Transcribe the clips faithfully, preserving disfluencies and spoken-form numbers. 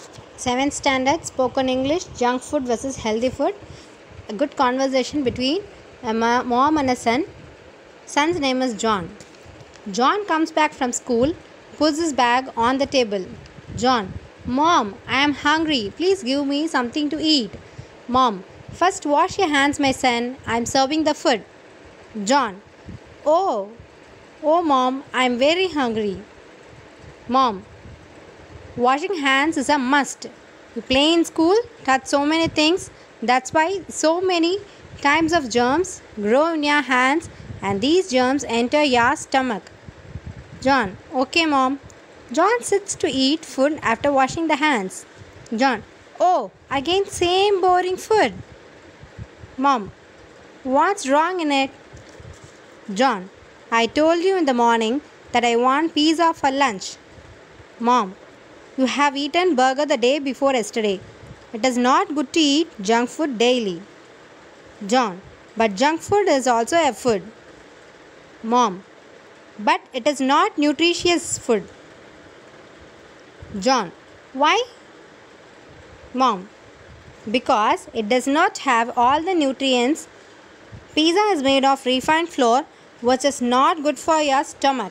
seventh standard spoken English, junk food versus healthy food. A good conversation between a mom and a son. Son's name is John. John comes back from school, puts his bag on the table. John, Mom, I am hungry. Please give me something to eat. Mom, first wash your hands, my son. I am serving the food. John, Oh, oh, Mom, I am very hungry. Mom, washing hands is a must. You play in school, touch so many things. That's why so many types of germs grow in your hands and these germs enter your stomach. John, okay, Mom. John sits to eat food after washing the hands. John, oh, again same boring food. Mom, what's wrong in it? John, I told you in the morning that I want pizza for lunch. Mom, you have eaten burger the day before yesterday. It is not good to eat junk food daily. John, but junk food is also a food. Mom, but it is not nutritious food. John, why? Mom, because it does not have all the nutrients. Pizza is made of refined flour, which is not good for your stomach.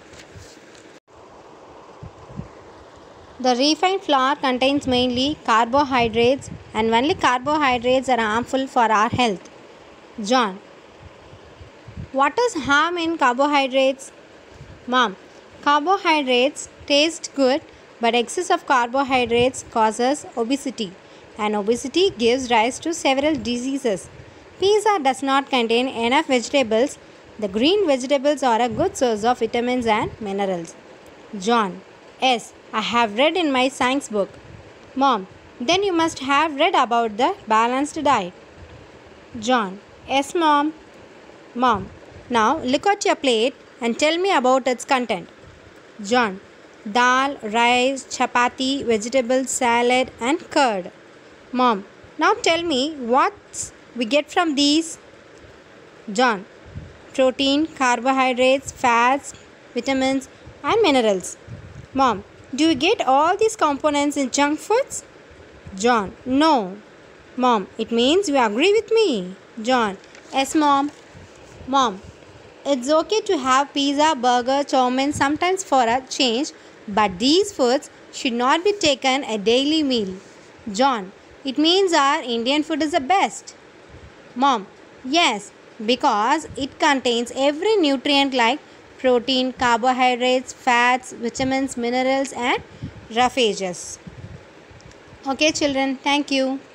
The refined flour contains mainly carbohydrates, and only carbohydrates are harmful for our health. John, what is harm in carbohydrates? Mom, carbohydrates taste good, but excess of carbohydrates causes obesity, and obesity gives rise to several diseases. Pizza does not contain enough vegetables. The green vegetables are a good source of vitamins and minerals. John, yes, I have read in my science book. Mom, then you must have read about the balanced diet. John, yes, Mom. Mom, now look at your plate and tell me about its content. John, dal, rice, chapati, vegetables, salad and curd. Mom, now tell me what we get from these. John, protein, carbohydrates, fats, vitamins and minerals. Mom, do you get all these components in junk foods? John, no. Mom, it means you agree with me. John, yes, Mom. Mom, it's okay to have pizza, burger, chow mein sometimes for a change, but these foods should not be taken a daily meal. John, it means our Indian food is the best. Mom, yes, because it contains every nutrient like protein, carbohydrates, fats, vitamins, minerals and roughages. Okay, children, thank you.